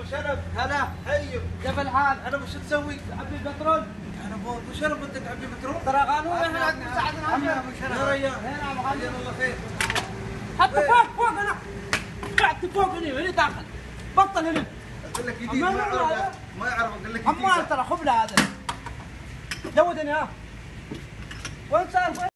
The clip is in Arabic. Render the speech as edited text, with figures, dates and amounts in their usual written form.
شرف. هلا. ايوه. كيف الحال؟ انا وش تسوي؟ تعبي بترول؟ انا ابو شرف وانت تعبي بترول؟ ترى قانون احنا مساعدنا. يا ابو شرف. يا ريال. هنا ابو خلينا الله خير. حتى فوق انا. قعدت فوق هنا داخل. بطل هنا. اقول لك جديد ما يعرف. ما يعرف اقول لك جديد. عمال ترى خبله هذا. جودني ها. وين صار؟